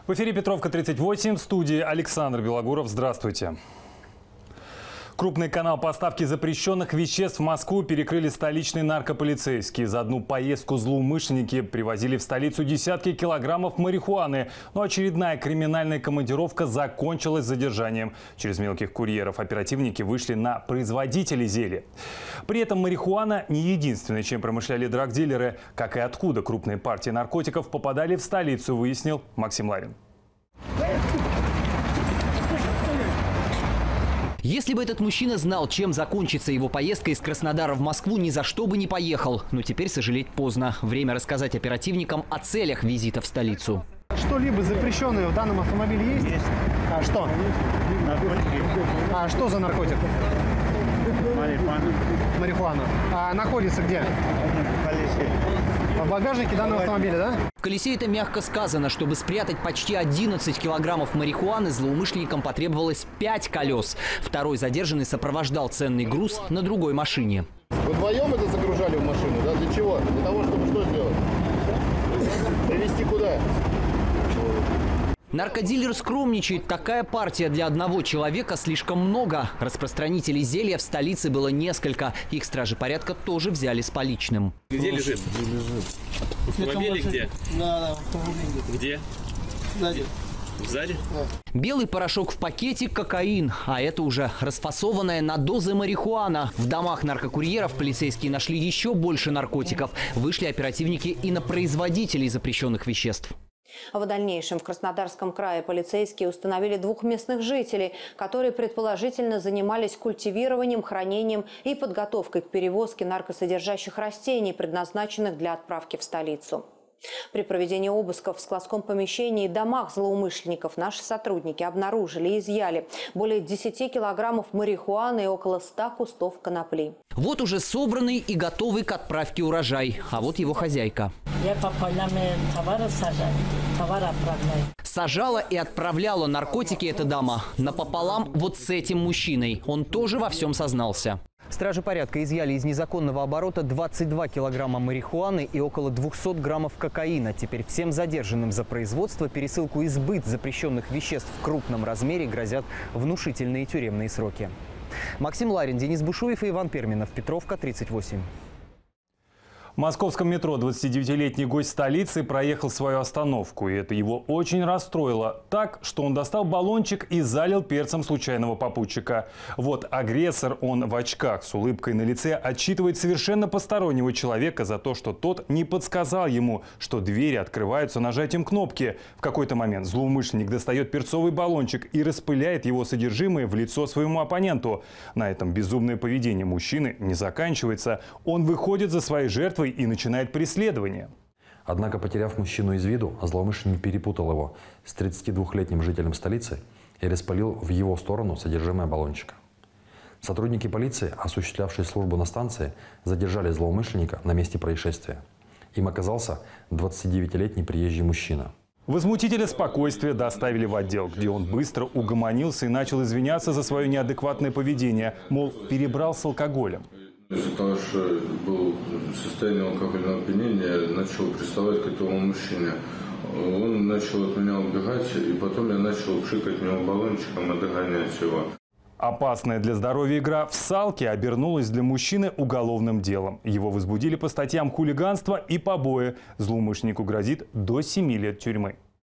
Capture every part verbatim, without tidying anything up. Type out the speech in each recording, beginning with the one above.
В эфире Петровка тридцать восемь, в студии Александр Белогуров. Здравствуйте. Крупный канал поставки запрещенных веществ в Москву перекрыли столичные наркополицейские. За одну поездку злоумышленники привозили в столицу десятки килограммов марихуаны. Но очередная криминальная командировка закончилась задержанием. Через мелких курьеров оперативники вышли на производителей зелья. При этом марихуана не единственное, чем промышляли драгдилеры. Как и откуда крупные партии наркотиков попадали в столицу, выяснил Максим Ларин. Если бы этот мужчина знал, чем закончится его поездка из Краснодара в Москву, ни за что бы не поехал. Но теперь сожалеть поздно. Время рассказать оперативникам о целях визита в столицу. Что-либо запрещенное в данном автомобиле есть? Есть. А что? Наркотики. А что за наркотик? Марихуана. Марихуана. А находится где? В колесе. В багажнике данного автомобиля, да? В колесе это мягко сказано. Чтобы спрятать почти одиннадцать килограммов марихуаны, злоумышленникам потребовалось пять колес. Второй задержанный сопровождал ценный груз на другой машине. Вы вдвоем это загружали в машину? Да? Для чего? Для того, чтобы что сделать? Привезти куда? Наркодилер скромничает. Такая партия для одного человека слишком много. Распространителей зелья в столице было несколько. Их стражи порядка тоже взяли с поличным. Где лежит? Где лежит? В автомобиле где? Да, да, в автомобиле. Где? Сзади. Сзади? Да. Белый порошок в пакете – кокаин. А это уже расфасованная на дозы марихуана. В домах наркокурьеров полицейские нашли еще больше наркотиков. Вышли оперативники и на производителей запрещенных веществ. В дальнейшем в Краснодарском крае полицейские установили двух местных жителей, которые предположительно занимались культивированием, хранением и подготовкой к перевозке наркосодержащих растений, предназначенных для отправки в столицу. При проведении обысков в складском помещении и домах злоумышленников наши сотрудники обнаружили и изъяли более десяти килограммов марихуаны и около ста кустов конопли. Вот уже собранный и готовый к отправке урожай. А вот его хозяйка. Я по полям товары сажаю, товар отправляю. Сажала и отправляла наркотики эта дама напополам вот с этим мужчиной. Он тоже во всем сознался. Стражи порядка изъяли из незаконного оборота двадцать два килограмма марихуаны и около двухсот граммов кокаина. Теперь всем задержанным за производство, пересылку и сбыт запрещенных веществ в крупном размере грозят внушительные тюремные сроки. Максим Ларин, Денис Бушуев и Иван Перминов. Петровка тридцать восемь. В московском метро двадцатидевятилетний гость столицы проехал свою остановку. И это его очень расстроило. Так, что он достал баллончик и залил перцем случайного попутчика. Вот агрессор, он в очках, с улыбкой на лице, отчитывает совершенно постороннего человека за то, что тот не подсказал ему, что двери открываются нажатием кнопки. В какой-то момент злоумышленник достает перцовый баллончик и распыляет его содержимое в лицо своему оппоненту. На этом безумное поведение мужчины не заканчивается. Он выходит за своей жертвой и начинает преследование. Однако, потеряв мужчину из виду, злоумышленник перепутал его с тридцатидвухлетним жителем столицы и распылил в его сторону содержимое баллончика. Сотрудники полиции, осуществлявшие службу на станции, задержали злоумышленника на месте происшествия. Им оказался двадцатидевятилетний приезжий мужчина. Возмутителя спокойствия доставили в отдел, где он быстро угомонился и начал извиняться за свое неадекватное поведение, мол, перебрал с алкоголем. Из-за того, что был в состоянии алкогольного опьянения, начал приставать к этому мужчине. Он начал от меня убегать, и потом я начал пшикать в него баллончиком и догонять его. Опасная для здоровья игра в салки обернулась для мужчины уголовным делом. Его возбудили по статьям хулиганства и побои. Злоумышленнику грозит до семи лет тюрьмы.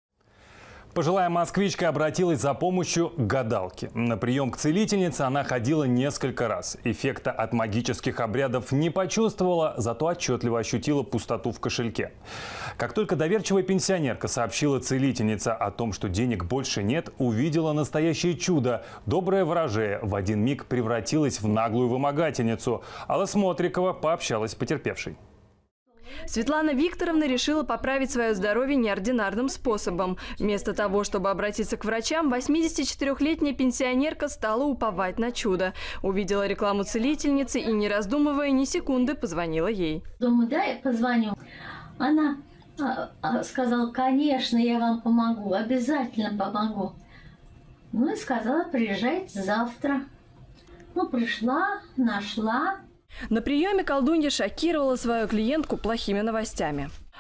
Пожилая москвичка обратилась за помощью к гадалке. На прием к целительнице она ходила несколько раз. Эффекта от магических обрядов не почувствовала, зато отчетливо ощутила пустоту в кошельке. Как только доверчивая пенсионерка сообщила целительнице о том, что денег больше нет, увидела настоящее чудо. Добрая ворожея в один миг превратилась в наглую вымогательницу. Алла Смотрикова пообщалась с потерпевшей. Светлана Викторовна решила поправить свое здоровье неординарным способом. Вместо того, чтобы обратиться к врачам, восьмидесятичетырёхлетняя пенсионерка стала уповать на чудо. Увидела рекламу целительницы и, не раздумывая ни секунды, позвонила ей. Думаю, да, я позвоню. Она а, а, сказала, конечно, я вам помогу, обязательно помогу. Ну и сказала, приезжайте завтра. Ну, пришла, нашла. На приеме колдунья шокировала свою клиентку плохими новостями.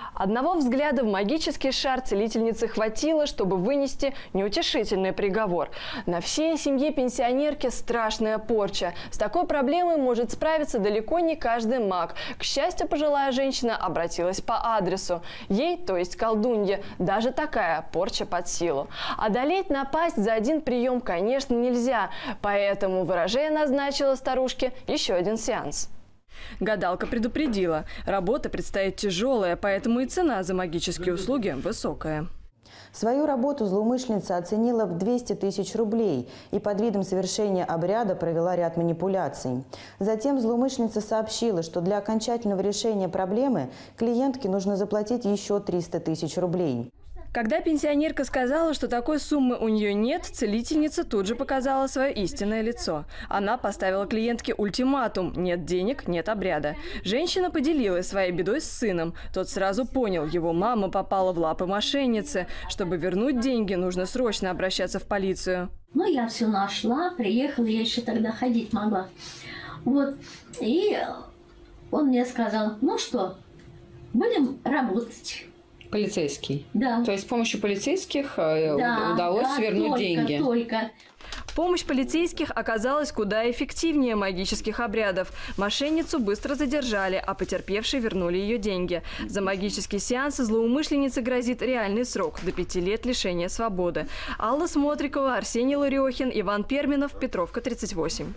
Одного взгляда в магический шар целительницы хватило, чтобы вынести неутешительный приговор. На всей семье пенсионерки страшная порча. С такой проблемой может справиться далеко не каждый маг. К счастью, пожилая женщина обратилась по адресу. Ей, то есть колдунье, даже такая порча под силу. Одолеть напасть за один прием, конечно, нельзя. Поэтому ворожея назначила старушке еще один сеанс. Гадалка предупредила, работа предстоит тяжелая, поэтому и цена за магические услуги высокая. Свою работу злоумышленница оценила в двести тысяч рублей и под видом совершения обряда провела ряд манипуляций. Затем злоумышленница сообщила, что для окончательного решения проблемы клиентке нужно заплатить еще триста тысяч рублей. Когда пенсионерка сказала, что такой суммы у нее нет, целительница тут же показала свое истинное лицо. Она поставила клиентке ультиматум: нет денег, нет обряда. Женщина поделилась своей бедой с сыном. Тот сразу понял, его мама попала в лапы мошенницы. Чтобы вернуть деньги, нужно срочно обращаться в полицию. Ну, я все нашла, приехала, я еще тогда ходить могла. Вот, и он мне сказал: ну что, будем работать. Полицейский? Да. То есть с помощью полицейских да, удалось да, вернуть только, деньги? Только. Помощь полицейских оказалась куда эффективнее магических обрядов. Мошенницу быстро задержали, а потерпевшие вернули ее деньги. За магические сеансы злоумышленнице грозит реальный срок – до пяти лет лишения свободы. Алла Смотрикова, Арсений Лариохин, Иван Перминов, Петровка, тридцать восемь.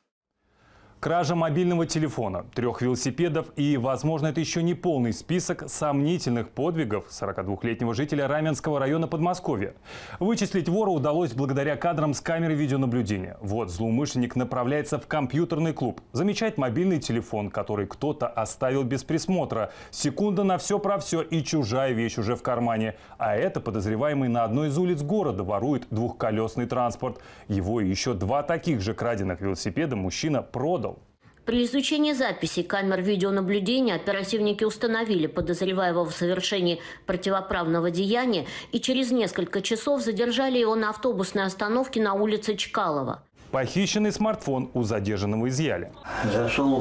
Кража мобильного телефона, трех велосипедов и, возможно, это еще не полный список сомнительных подвигов сорокадвухлетнего жителя Раменского района Подмосковья. Вычислить вора удалось благодаря кадрам с камеры видеонаблюдения. Вот злоумышленник направляется в компьютерный клуб, замечает мобильный телефон, который кто-то оставил без присмотра. Секунда на все про все, и чужая вещь уже в кармане. А это подозреваемый на одной из улиц города ворует двухколесный транспорт. Его и еще два таких же краденых велосипеда мужчина продал. При изучении записей камер видеонаблюдения оперативники установили подозреваемого в совершении противоправного деяния и через несколько часов задержали его на автобусной остановке на улице Чкалова. Похищенный смартфон у задержанного изъяли. Зашел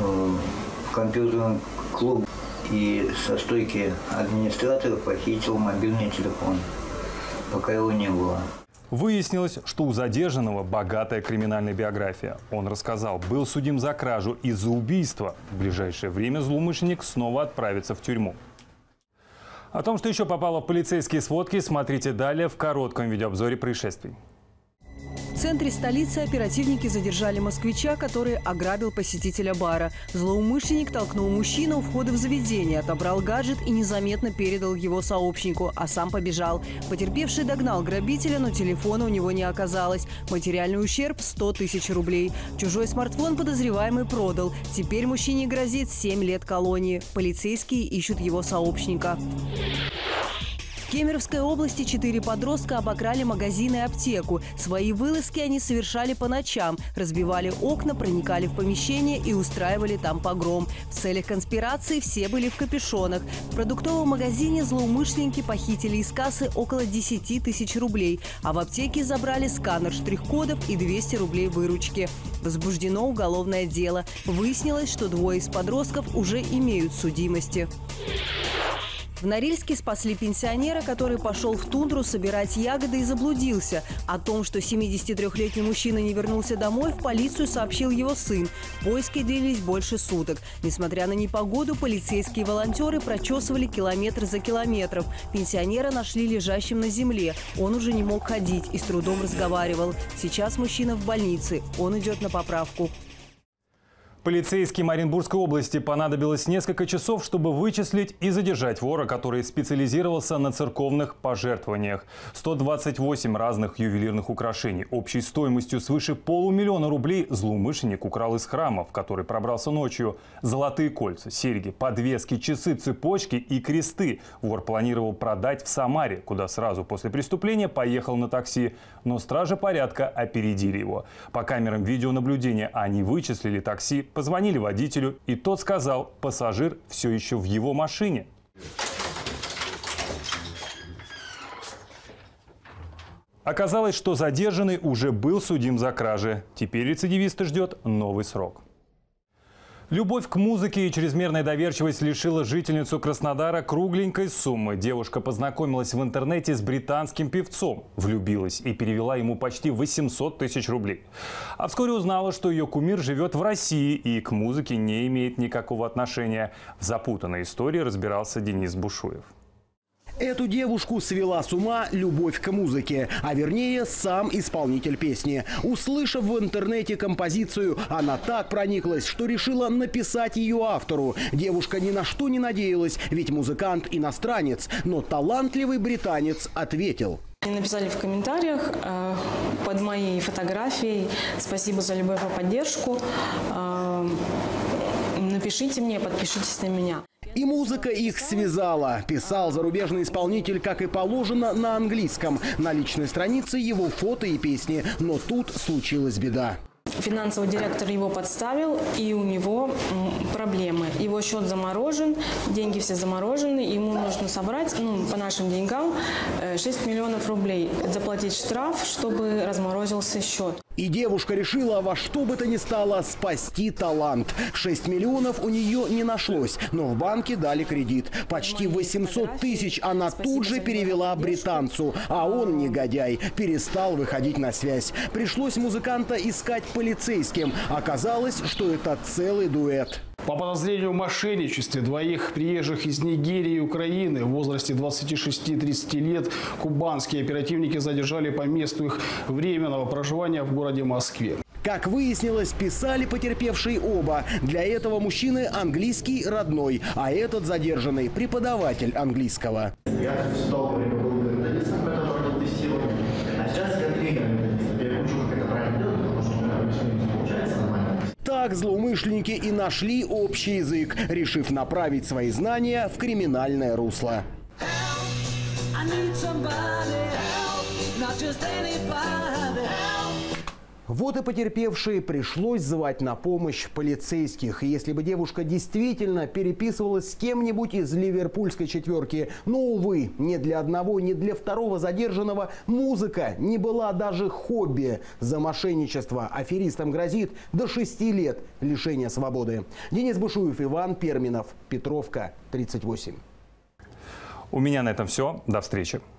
в компьютерный клуб и со стойки администратора похитил мобильный телефон, пока его не было. Выяснилось, что у задержанного богатая криминальная биография. Он рассказал, был судим за кражу и за убийство. В ближайшее время злоумышленник снова отправится в тюрьму. О том, что еще попало в полицейские сводки, смотрите далее в коротком видеообзоре происшествий. В центре столицы оперативники задержали москвича, который ограбил посетителя бара. Злоумышленник толкнул мужчину у входа в заведение, отобрал гаджет и незаметно передал его сообщнику, а сам побежал. Потерпевший догнал грабителя, но телефона у него не оказалось. Материальный ущерб – сто тысяч рублей. Чужой смартфон подозреваемый продал. Теперь мужчине грозит семь лет колонии. Полицейские ищут его сообщника. В Кемеровской области четыре подростка обокрали магазин и аптеку. Свои вылазки они совершали по ночам, разбивали окна, проникали в помещение и устраивали там погром. В целях конспирации все были в капюшонах. В продуктовом магазине злоумышленники похитили из кассы около десяти тысяч рублей, а в аптеке забрали сканер штрих-кодов и двести рублей выручки. Возбуждено уголовное дело. Выяснилось, что двое из подростков уже имеют судимости. В Норильске спасли пенсионера, который пошел в тундру собирать ягоды и заблудился. О том, что семидесятитрёхлетний мужчина не вернулся домой, в полицию сообщил его сын. Поиски длились больше суток. Несмотря на непогоду, полицейские волонтеры прочесывали километр за километром. Пенсионера нашли лежащим на земле. Он уже не мог ходить и с трудом разговаривал. Сейчас мужчина в больнице. Он идет на поправку. Полицейским Оренбургской области понадобилось несколько часов, чтобы вычислить и задержать вора, который специализировался на церковных пожертвованиях. сто двадцать восемь разных ювелирных украшений. Общей стоимостью свыше полумиллиона рублей злоумышленник украл из храма, в который пробрался ночью. Золотые кольца, серьги, подвески, часы, цепочки и кресты вор планировал продать в Самаре, куда сразу после преступления поехал на такси. Но стражи порядка опередили его. По камерам видеонаблюдения они вычислили такси, позвонили водителю, и тот сказал, пассажир все еще в его машине. Оказалось, что задержанный уже был судим за кражи. Теперь рецидивиста ждет новый срок. Любовь к музыке и чрезмерная доверчивость лишила жительницу Краснодара кругленькой суммы. Девушка познакомилась в интернете с британским певцом, влюбилась и перевела ему почти восемьсот тысяч рублей. А вскоре узнала, что ее кумир живет в России и к музыке не имеет никакого отношения. В запутанной истории разбирался Денис Бушуев. Эту девушку свела с ума любовь к музыке, а вернее сам исполнитель песни. Услышав в интернете композицию, она так прониклась, что решила написать ее автору. Девушка ни на что не надеялась, ведь музыкант иностранец, но талантливый британец ответил. Мне написали в комментариях э, под моей фотографией: «Спасибо за любовь и поддержку. Э, напишите мне, подпишитесь на меня». И музыка их связала. Писал зарубежный исполнитель, как и положено, на английском. На личной странице его фото и песни. Но тут случилась беда. Финансовый директор его подставил, и у него проблемы. Его счет заморожен, деньги все заморожены, ему нужно собрать, ну, по нашим деньгам, шесть миллионов рублей. Заплатить штраф, чтобы разморозился счет. И девушка решила во что бы то ни стало спасти талант. шесть миллионов у нее не нашлось, но в банке дали кредит. Почти восемьсот тысяч она тут же перевела британцу, а он, негодяй, перестал выходить на связь. Пришлось музыканта искать полицейским. Оказалось, что это целый дуэт. По подозрению в мошенничестве двоих приезжих из Нигерии и Украины в возрасте двадцати шести — тридцати лет кубанские оперативники задержали по месту их временного проживания в городе Москве. Как выяснилось, писали потерпевшие оба. Для этого мужчины английский родной, а этот задержанный преподаватель английского. Я долгое время был методистом, который проводил тестирование, а сейчас я тренер методиста. Я учу, как это правильно делать, потому что у меня все не получается нормально. Так злоумышленники и нашли общий язык, решив направить свои знания в криминальное русло. Вот и потерпевшие пришлось звать на помощь полицейских. Если бы девушка действительно переписывалась с кем-нибудь из ливерпульской четверки, но, увы, ни для одного, ни для второго задержанного музыка не была даже хобби. За мошенничество аферистам грозит до шести лет лишения свободы. Денис Бушуев, Иван Перминов, Петровка, тридцать восемь. У меня на этом все. До встречи.